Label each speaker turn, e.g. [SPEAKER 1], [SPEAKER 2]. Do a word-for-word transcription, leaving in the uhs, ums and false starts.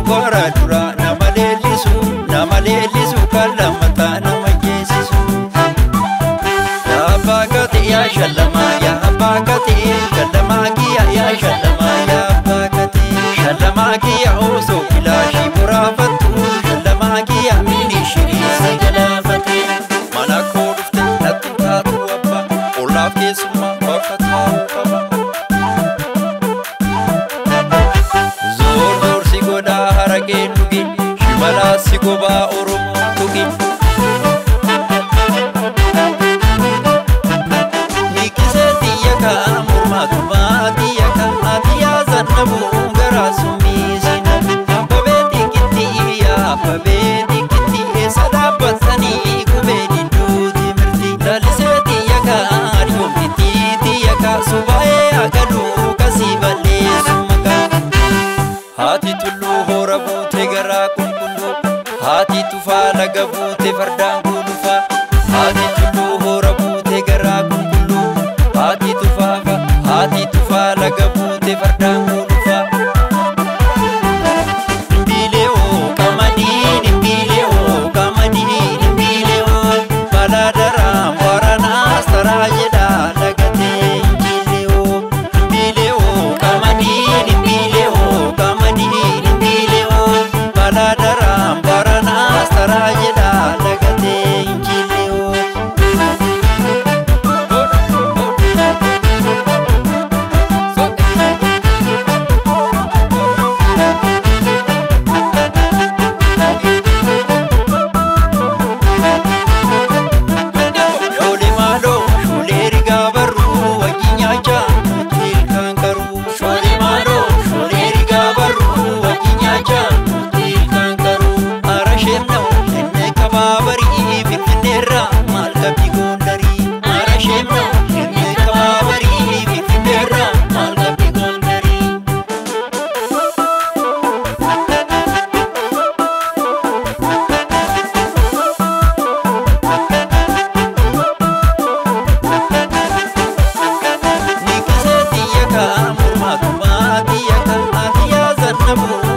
[SPEAKER 1] bara dura nama leellisu nama leellisu kallamata nama geessisu. Yaa abbaa gatii yaa shallama yaa abbaa gatii shallama kiyya yaa shallama yaa abbaa gatii shallama kiyya osoo filaashii muraafattu shallama kiyya miini shiriisa galaafate. Mana koo dhufte natti taatu abbaa olaaf keessummaa bakka taa'u qaba. Harageen dhugi shimala si gobaa Oromoo tugi. Nikisee xiyya kaa mormaatu baatiyya kaa atiyaa zannabuu garaa summiisina. Abbabee xiqqittii yaa abbabee xiqqittii eessa dhaabbatanii gubee didduuti mirti. Lalisee xiyya kaa ariyoomtittii xiyya kaa subaayee agaduu kasii balleessu maqaa. Haati tulluu hora buute garaa qulqulluu haati tufaa laga buute fardaan gulufa. Haati tulluu hora buute garaa qulqulluu haati tufaa haati tufaa laga buute fardaan gulufa. Dhimbiileewoo qamadii dhimbiileewoo qamadii dhimbiileewoo balaadaraa waranaas taraa jedhaa lagatee injiileewoo. Dhimbiileewoo qamadii dhimbiileewoo qamadii dhimbiileewoo balaadaraa waranaas taraa jedhaa lagatee injiileewoo. Shoolee maaloo shoolee rigaa barruu wajjin nyaachaa nuti ilkaan garuu. Shoolee maaloo shoolee rigaa barruu wajjin nyaachaa nuti ilkaan garuu. Arasheem na'u kennee kabaa barii finfinneerraa maal qabdi goondarii. Arasheem na'u kennee kabaa barii finfinneerraa maal qabdi goondarii. Nikisee xiyya kaa mormaatu baatiyya kaa atiyaa zannabuu